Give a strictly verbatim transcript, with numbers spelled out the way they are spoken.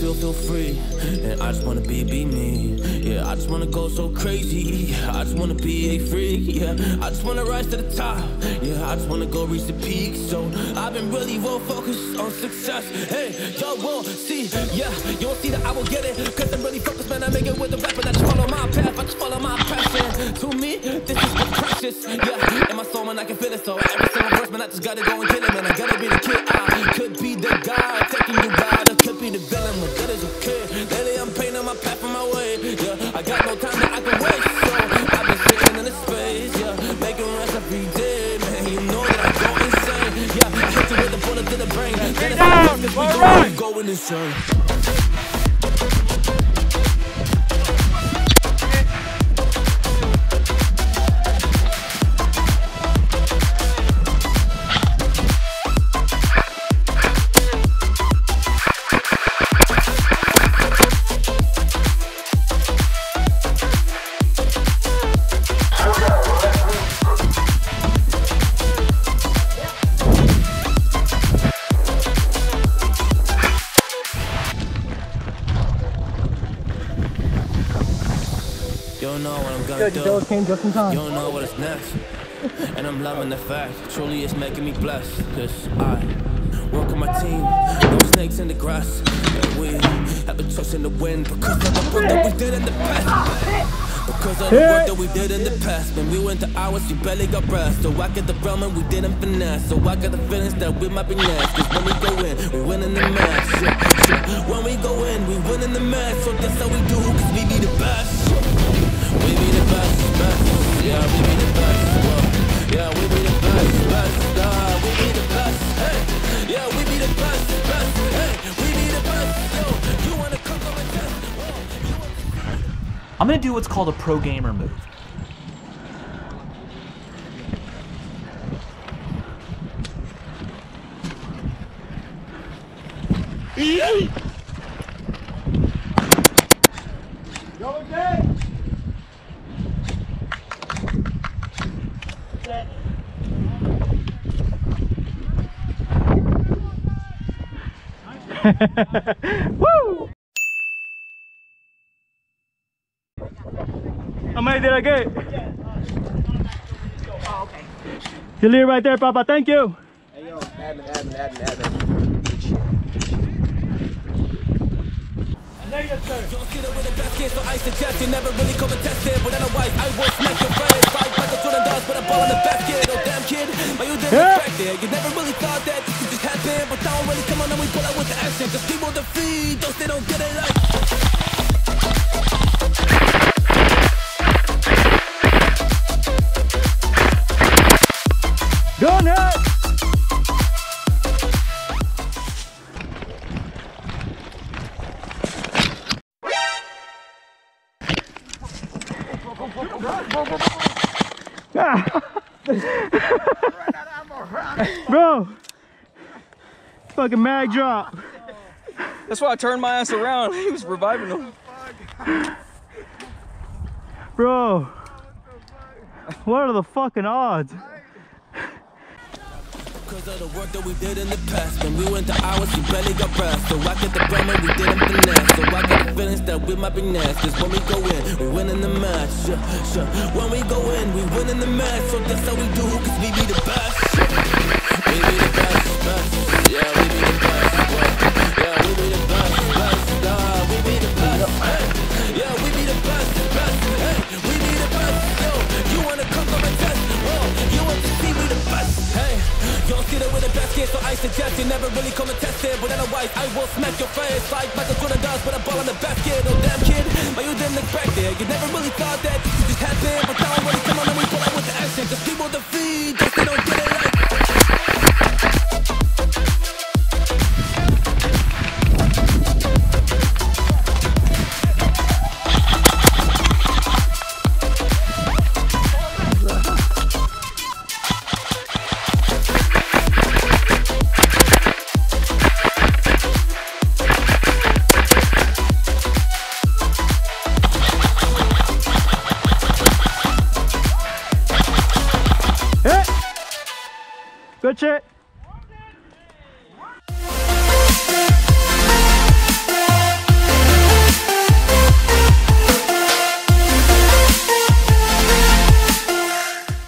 feel, feel free. And I just wanna be, be me. Yeah, I just wanna go so crazy. I just wanna be a freak. Yeah, I just wanna rise to the top. Yeah, I just wanna go reach the peak. So I've been really well focused on success. Hey, y'all will see. Yeah, you won't see that I will get it. Cause I'm really focused, man. I make it with the rap and I just follow my path. I just follow my passion. To me, this is what's precious. Yeah, in my soul, man, I can feel it. So every single verse, man, I just gotta go and kill it, man. I gotta be the kid. I could be the guy taking you God. I could be the villain, but that is okay. Lately, I'm painting my path on my way. Yeah, I got no time that I can waste. So I've been sitting in the space. Yeah, making rest every day, man. You know that I go insane. Yeah, I hit you with a bullet to the brain. That is down, cause we right. Going insane. You don't know what I'm gonna do. Good, came just in time. You don't know what is next. And I'm loving the fact, truly it's making me blessed. Cause I work on my team, no snakes in the grass. And we have a trust in the wind because of the work that we did in the past. Because of the work that we did in the past. When we went to hours, you barely got rest. So I get the realm and we didn't finesse. So I got the feelings that we might be next. Cause when we go in, we win in the match. Yeah, yeah. When we go in, we win in the match. So that's how we do, cause we be the best. We be the best, best, yeah, we be the best, whoa. Yeah, we be the best, best, uh, we be the best, hey, yeah, we be the best, best, hey, we be the best, yo, you wanna come on and test, whoa, I'm gonna do what's called a pro gamer move. Go again! Woo! How many did I get? Oh, okay. You leave right there, Papa. Thank you. Hey, yo, admin, admin, admin, admin. Good shit. Negative, sir. Don't get it with the best kid, so I suggest you never really come and test it. Without a wife, I will smack your face. Fight like a Jordan does, but a ball in the basket. Oh, damn kid, but you didn't yeah. expect it. You never really thought that this could just happen. But now really come on and we pull out with the action. Cause people defeat those they don't get it like. Go nuts! Bro, fucking mag drop. That's why I turned my ass around. He was reviving him. Bro, what are the fucking odds? Because of the work that we did in the past. When we went to hours, you barely got rest. So I get the realm and we didn't finesse. So I got the feelings that we might be next. Cause when we go in, we win in the match. Yeah, yeah. When we go in, we win in the match. So that's how we do, cause we be the best. We be the best, best. Yeah, we be the best. Yeah, we be the best, best. Uh, we be the best. Hey. Yeah, we be the best, best. Hey, we be the best. Yo, you wanna come come and test? Oh, you want to see we the best? Hey. You don't see that with the best kid, so I suggest you never really come and test it. But otherwise, I will smack your face like Michael Jordan does with a ball in the basket. Oh damn kid, but you didn't expect it. You never really thought that this could just happen. But now really come on and we pull out with the action. Cause people defeat those they don't get it like. Good shit.